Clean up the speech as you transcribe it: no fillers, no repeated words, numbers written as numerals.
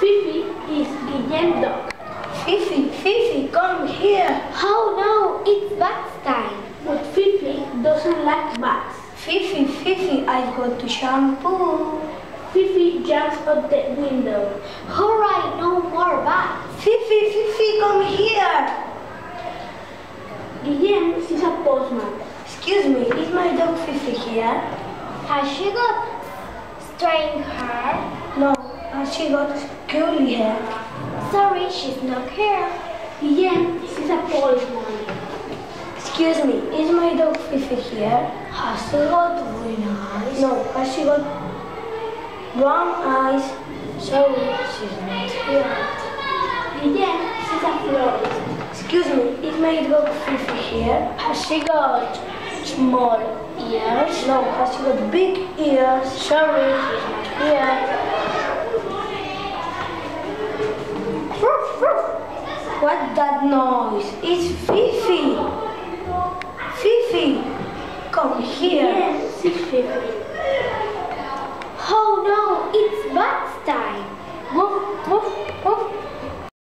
Fifi is Guillem's dog. Fifi, Fifi, come here. Oh no, it's bath time. But Fifi doesn't like baths. Fifi, Fifi, I've got to shampoo. Fifi jumps out the window. Alright, no more baths. Fifi, Fifi, come here. Guillem sees a postman. Excuse me, is my dog Fifi here? Has she got strange hair? No, she got curly hair. Sorry, she's not here. Guillem sees a policeman. Excuse me, is my dog Fifi here? Has she got green eyes? No, has she got brown eyes? Sorry, she's not here. Guillem sees a florist. Excuse me, is my dog Fifi here? Has she got small ears? No, has she got big ears? Sorry, she's not here. What's that noise? It's Fifi. Fifi, come here. Guillem sees Fifi. Oh no, it's bath time. Woof, woof,